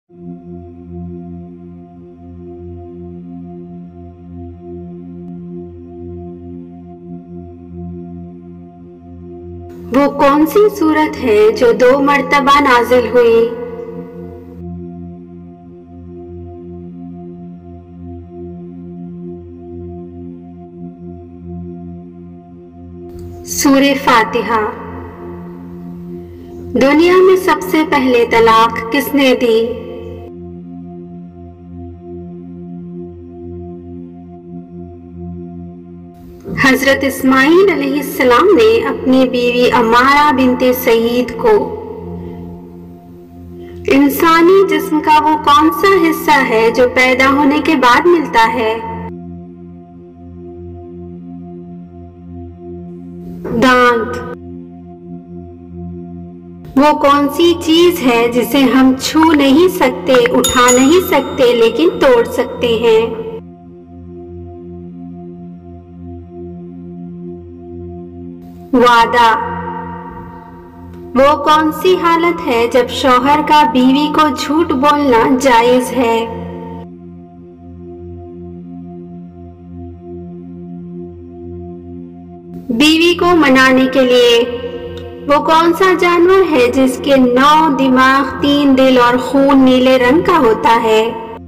वो कौन सी सूरत है जो 2 मर्तबा नाजिल हुई? सूरे फातिहा। दुनिया में सबसे पहले तलाक किसने दी? हजरत इस्माईल अलैहिस्सलाम ने अपनी बीवी अम्मारा बिनते सईद को इंसानी जिस्म का वो कौन सा हिस्सा है जो पैदा होने के बाद मिलता है? दांत। वो कौन सी चीज है जिसे हम छू नहीं सकते, उठा नहीं सकते, लेकिन तोड़ सकते हैं? वादा। वो कौन सी हालत है जब शौहर का बीवी को झूठ बोलना जायज है? बीवी को मनाने के लिए वो कौन सा जानवर है जिसके 9 दिमाग, 3 दिल और खून नीले रंग का होता है?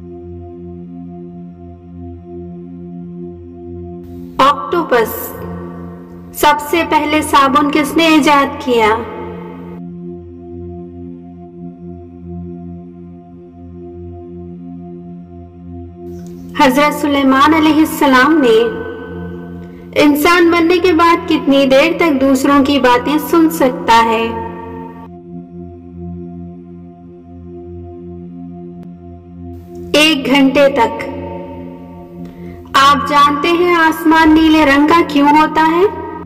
ऑक्टोपस। सबसे पहले साबुन किसने इजाद किया? हजरत सुलेमान अलैहिस्सलाम ने इंसान बनने के बाद कितनी देर तक दूसरों की बातें सुन सकता है? 1 घंटे तक। आप जानते हैं आसमान नीले रंग का क्यों होता है?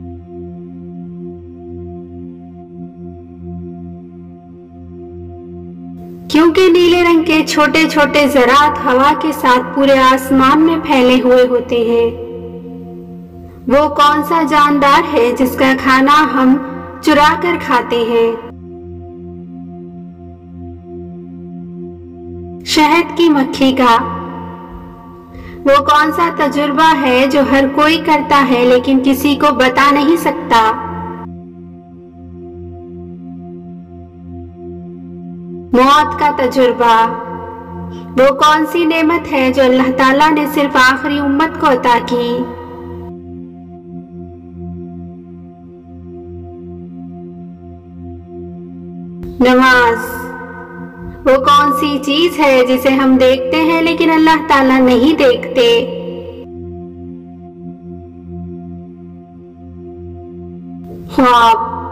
क्योंकि नीले रंग के छोटे छोटे ज़रात हवा के साथ पूरे आसमान में फैले हुए होते हैं। वो कौन सा जानदार है जिसका खाना हम चुरा कर खाते हैं? शहद की मक्खी का। वो कौन सा तजुर्बा है जो हर कोई करता है लेकिन किसी को बता नहीं सकता? मौत का तजुर्बा। वो कौन सी नेमत है जो अल्लाह ताला ने सिर्फ आखिरी उम्मत को अता की? नमाज। वो कौन सी चीज है जिसे हम देखते हैं लेकिन अल्लाह ताला नहीं देखते? ख्वाब।